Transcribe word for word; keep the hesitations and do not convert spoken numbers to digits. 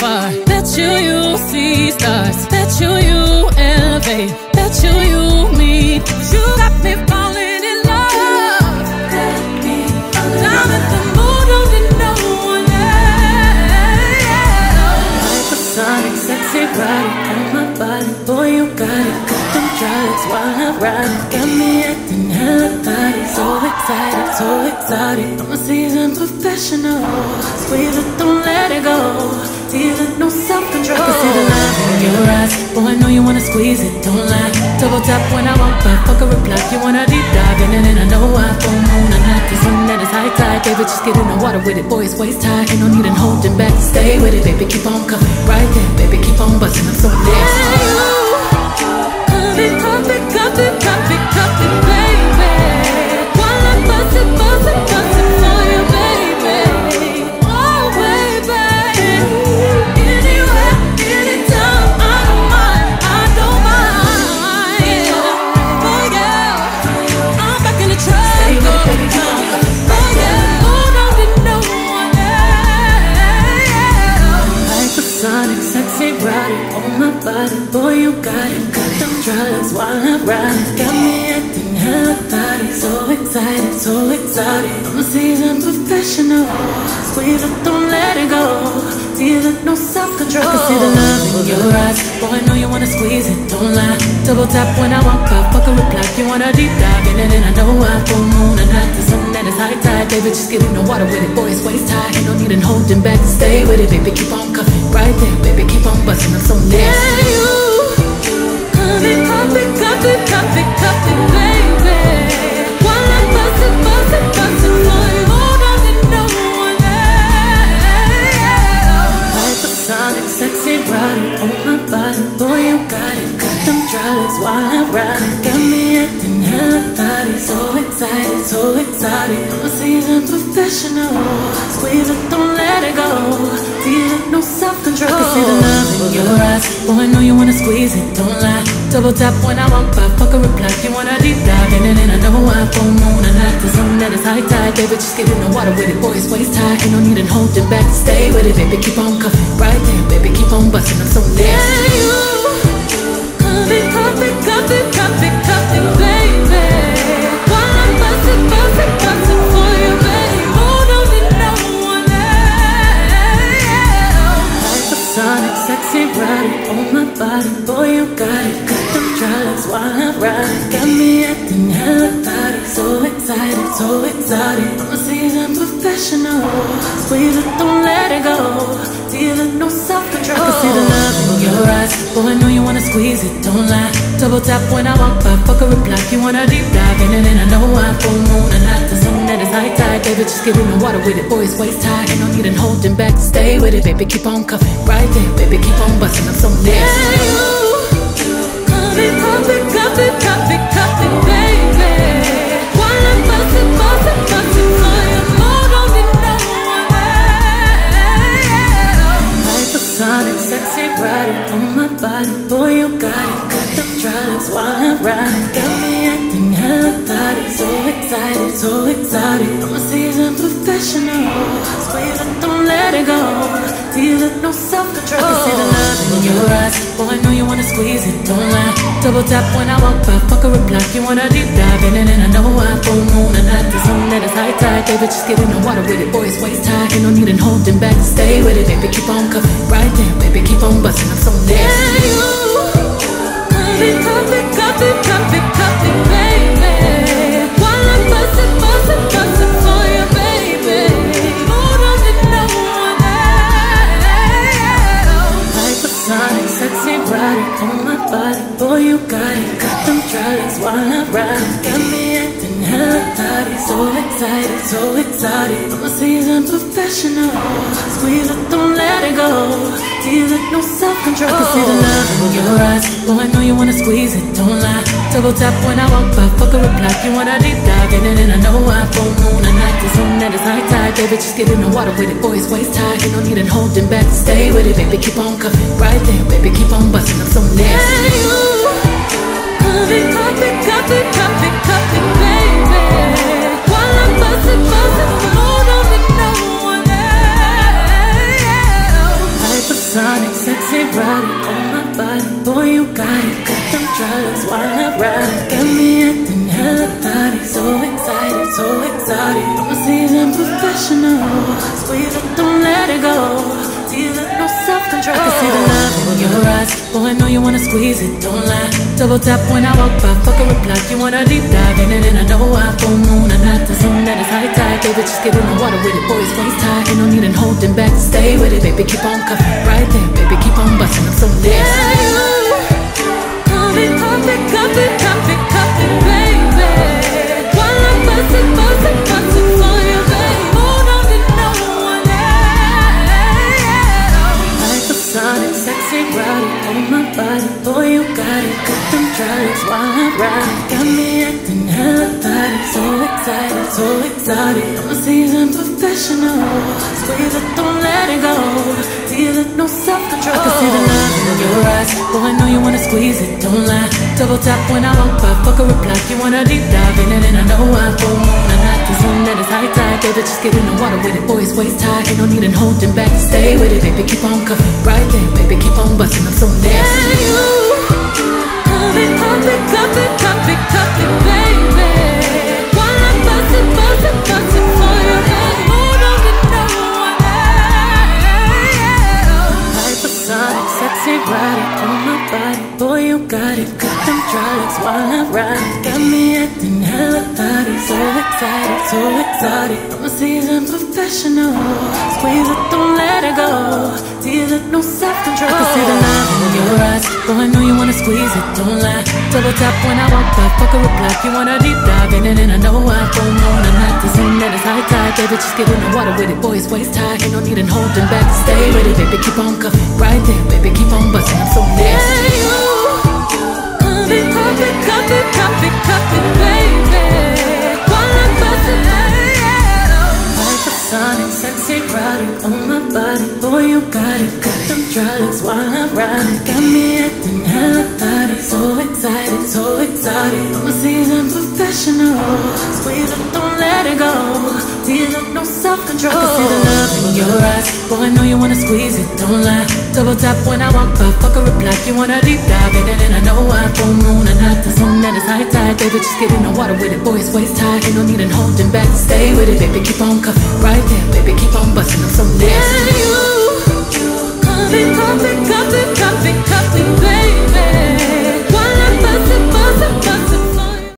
far. Bet you you see stars. Bet you you elevate. Bet you you meet. You got me falling in love. Let me down at the moon, don't need no one else. Hypersonic, sexy body on my body. Boy, you got it. Got them drugs while I ride it. Got me acting hella thotty. So excited, so exotic. I'm a seasoned professional. Squeeze it, don't let it go. Feel it, no self-control. I can see the love in your eyes. Boy, I know you wanna squeeze it, don't lie. Double tap when I walk by, fuck a reply. You wanna deep dive in it, and I know I full moon and night. The sun that is high tide, baby, just get in the water with it. Boy, it's waist high, ain't no need in holding back. Stay with it, baby, keep on coming right there. Baby, keep on busting, I'm so next. Hey, you, cup it, cup it, cup it, cup it, baby. While I bust it, bust it, bust it for you, baby. Oh, baby. Anywhere, anytime, I don't mind, I don't mind. Oh, yeah, I'm back in the trap. Oh, yeah, oh, no, need no one else. Hypersonic, sexy body on my body. Boy, you got it. Got them drugs while I ride it. Got me acting hella thotty. So excited, so exotic. I'm a seasoned professional. Squeeze it, don't let it go. Feel it, no self-control. I can see the love in your eyes. Boy, I know you wanna squeeze it, don't lie. Double tap when I walk by, fuck a reply. You wanna deep dive in it, and I know I full moon and night. The sun that is high tide, baby, just get in the water with it. Boy, it's waist high, ain't no need in holding back. Stay with it, baby, keep on cuffing right there. Baby, keep on busting, I'm so next. Yeah, you, cup it, cup it, cup it, cup it, cup it, baby. While I bust it, bust it, bust it for you. Oh, don't need no one else. Hypersonic, sexy body on my body. Boy, you got it. Got them drugs while I ride it. Got me acting hella thotty. So excited, so exotic. I'm a seasoned professional. Squeeze it, don't let it go. Feel it, no self-control. I can see the love in your eyes. Boy, I know you wanna squeeze it, don't lie. Double tap when I walk by, fuck a reply. You wanna deep dive in it, and I know I full moon and night. The sun that is high tide, baby, just get in the water with it. Boy, it's waist high, ain't no need in holding back. Stay with it, baby, keep on cuffing right there. Baby, keep on busting, I'm so next. Yeah, you, cup it, cup it, cup it, cup it, cup it, baby. While I bust it, bust it, bust it for you, baby. Oh, don't need no one else. Hypersonic, sexy body on my body. Boy, you got it. Got them drugs while I ride it. Got me acting hella thotty. So excited, so exotic. I'm a seasoned professional. Squeeze it, don't let it go. Feel it, no self-control. I can see the love in your eyes. Boy, I know you wanna squeeze it, don't lie. Double tap when I walk by, fuck a reply. You wanna deep dive in it, and I know I full moon and night. The sun that is high tide, baby, just get in the water with it. Boy, it's waist high, ain't no need in holding back. Stay with it, baby, keep on cuffing right there. Baby, keep on busting, I'm so next. Yeah, you, cup it, cup it, cup it, cup it, cup it, baby. While I bust it, bust it, bust it for you. Oh, don't need no one else. Hypersonic, sexy body on my body. Boy, you got it. Got them drugs while I ride it. Got me acting hella thotty. So excited, so exotic. I'm a seasoned professional. Squeeze it, don't let it go. Feel it, no self-control. I can see the love in your eyes. Boy, I know you wanna squeeze it, don't lie. Double tap when I walk by, fuck a reply. You wanna deep dive in it, and I know I full moon and night. The sun that is high tide, baby, just get in the water with it. Boy, it's waist high, ain't no need in holding back. Stay with it, baby, keep on cuffing right there. Baby, keep on busting, I'm so next. Yeah, you, cup it, cup it, cup it, cup it, cup it, baby. While I bust it, bust it, bust it for you, baby. Oh, don't need no one else. Hypersonic, sexy body on my body. Boy, you got it. Got them drugs while I ride it. Got me acting hella thotty. So excited, so exotic. I'm a seasoned professional. Squeeze it, don't let it go. Feel it, no self-control. I can see the love in your eyes. Boy, I know you wanna squeeze it, don't lie. Double tap when I walk by, fuck a reply. You wanna deep dive in it, and I know I full moon and night. The sun that is high tide, baby, just get in the water with it. Boy, it's waist high, ain't no need in holding back. Stay with it, baby, keep on cuffing right there. Baby, keep on busting, I'm so next. Yeah, you, cup it, cup it, cup it, cup it, cup it, baby. While I bust it, bust it, oh, don't need no one else. while I'm riding. Got me acting hella thotty, so excited, so exotic. I'm a seasoned professional, squeeze it, don't let it go. Tease it, no self-control. I can see the love in your eyes, boy, I know you wanna squeeze it, don't lie. Double tap when I walk by, fuck a reply. You wanna deep dive in it, and I know I full moon and not the zone that is high tide. Baby, just get in the water with it, boys, waist tight. Ain't no need in holding back, stay with it, baby, keep on cuffing right there, baby, keep on busting, I'm so nasty. Yeah, Call it, pop it, cup it, cup it, cup it, baby. While I'm bustin', bustin', bustin' for you, baby. Hold on to no one else. Hypersonic, sexy, rowdy, on my body, boy, you got it. Cut them drugs while I'm riding. Got me acting hella thotty, so excited, so exotic. I'm a seasoned professional, squeeze it, don't let it go. Tease it, no self-control. I can see the love in your eyes, boy, I know you wanna squeeze it, don't lie. Double tap when I walk by, fuck a reply. You wanna deep dive in it, and I know I full moon and not the zone that is high tide. Baby, just get in the water with it, boys, waist tight. Ain't no need in holding back, stay with it, baby, keep on cuffing right there, baby, keep on busting, I'm so nasty. Yeah, you Pop it, pop it, cup it, cup it, cup it, baby. While I'm bustin', bustin', bustin' for you, baby. Hold on to no one else. Hypersonic, sexy, ride it on my body, boy, you got it. Cut them drugs while I'm riding. Got me acting hella thotty, so excited, so exotic. I'm a seasoned professional, squeeze it, don't let it go. Tease it, no self-control. I can see the love in your eyes, boy, I know you wanna squeeze it, don't lie. Double tap when I walk by, fuck a reply. You wanna deep dive in it, and I know I full moon and not the zone that is high tide. Baby, just get in the water with it, boys, waist tight. Ain't no need in holding back, stay with it, baby, keep on cuffing right there, baby, keep on busting, I'm so nasty. Yeah, you Pop it, pop it, cup it, cup it, cup it, baby. While I'm bustin', hypersonic, sexy, rowdy, on my body, boy, you got it. Cut them drugs while I'm riding. Got me acting hella thotty, so excited, so exotic. I'm a seasoned professional, squeeze it, don't let it go. Tease it, no self-control. I can see the love in your eyes, boy, I know you wanna squeeze it, don't lie. Double tap when I walk by, fuck a reply. You wanna deep dive in it, and I know I full moon and not the zone that is high tide. Baby, just get in the water with it, boys, waist tight. Ain't no need in holding back, stay with it, baby, keep on cuffing right there, baby, keep on busting, I'm so nasty. Yeah, you Pop it, pop it, cup it, cup it, cup it, baby.